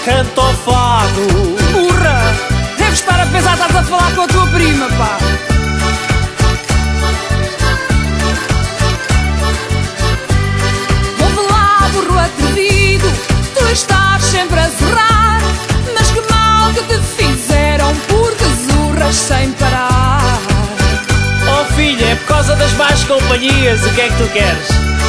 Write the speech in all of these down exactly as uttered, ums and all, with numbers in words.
canta o fado. Burra! Deves estar a pensar que estás a falar com a tua prima, pá. Ouve lá, burro atrevido, tu estás sempre a zurrar. Mas que mal que te fizeram, porque zurras sem parar. Oh filha, é por causa das más companhias, o que é que tu queres?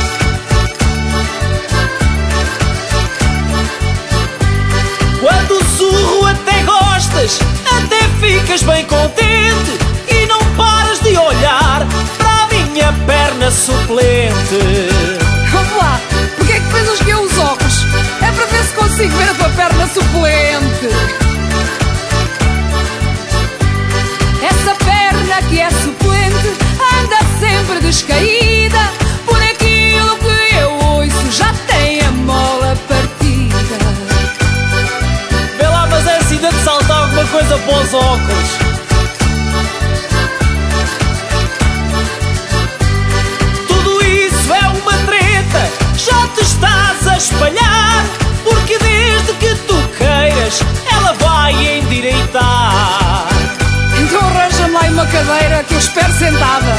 Quando zurro até gostas, até ficas bem contente e não paras de olhar para a minha perna suplente. Vamos lá, porque é que pensas que eu uso óculos? É para ver se consigo ver a tua perna suplente. Essa perna que é suplente anda sempre descaída. Por aquilo que eu ouço já tem a mola partida. Vê lá, mas é assim de te saltar alguma coisa para os óculos. Tudo isso é uma treta, já te estás a espalhar. Porque desde que tu queiras, ela vai endireitar. Então arranja-me lá uma cadeira que eu espero sentada.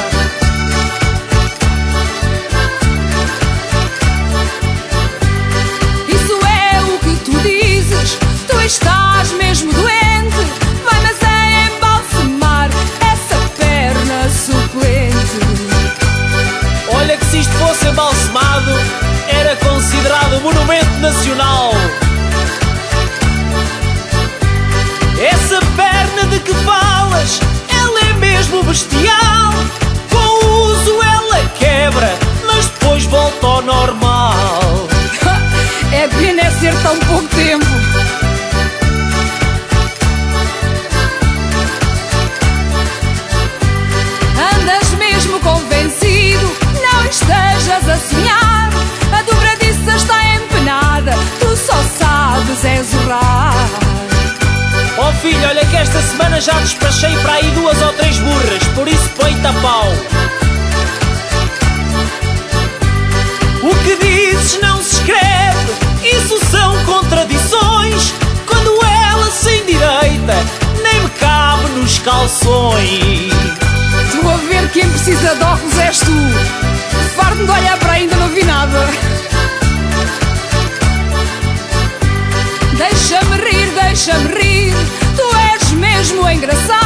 Isso é o que tu dizes, tu estás mesmo doente. Vai, mas é embalsamar essa perna suplente. Olha que se isto fosse embalsamado, era considerado monumento nacional. Essa perna de que falas, ela é mesmo bestial. Com o uso ela quebra, mas depois volta ao normal. É pena é ser tão pouco tempo. Andas mesmo convencido, não estejas a sonhar. A dobradiça está empenada, tu só sabes é zurrar. Oh filho, olha que esta semana já despachei para aí duas ou três burras, por isso põe-te a pau. O que dizes não se escreve, isso são contradições. Quando ela se endireita, nem me cabe nos calções. Estou a ver que quem precisa de óculos és tu. Farto-me de olhar para aí, ainda não vi nada. Deixa-me rir, deixa-me rir, tu és mesmo engraçado.